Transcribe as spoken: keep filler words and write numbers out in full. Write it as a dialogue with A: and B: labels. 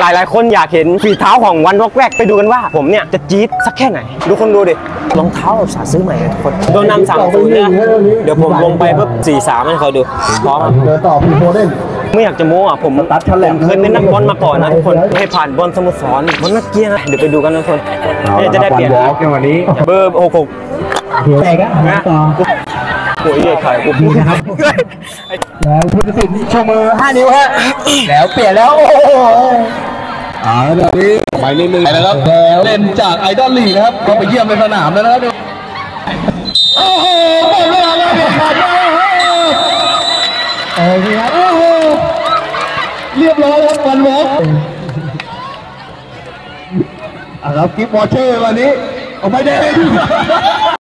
A: ลายๆคนอยากเห็นฝีเท้าของวันวอกแวกไปดูกันว่าผมเนี่ยจะจี๊ดสักแค่ไหนดูคนดูดิรองเท้าสาซื้อใหม่เลยทุกคนโดนนำสามศูนย์เนี่ยเดี๋ยวผมลงไปปุ๊บสี่สามให้เขาดูพร้อม
B: เดินต่อพีโฟเดน
A: ไม่อยากจะโม้อ่ะผมผมเคยเป็นนักบอลมาก่อนนะทุกคนเคยผ่านบอลสโมสรบอลนักเกียร์เดี๋ยวไปดูกันทุกคนจะได้เปลี่ยน
B: วันนี้
A: เบอร์หกหก
B: แต่ก็ต่อ
A: โอ้ยเยอะขายกูพูดนะครับ
B: แล้วพุทธศิลป์โชว์มือห้านิ้วฮะแล้วเปลี่ยนแล้วโอ้โหอ่าแบบนี้ไปนิดนึงนะครับแล้วเล่นจากไอดอลลีนะครับก็ไปเยี่ยมในสนามแล้วนะครับโอ้โหหมดเวลาแล้วเด็ดขาดมากโอ้โหโอ้โหเรียบร้อยแล้ววันวอล์กอ่ะครับกิฟต์วอเชอร์วันนี้เอาไม่ได้